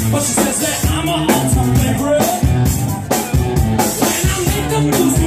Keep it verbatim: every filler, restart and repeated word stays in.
But she says that I'm a all-time favorite. When I make the music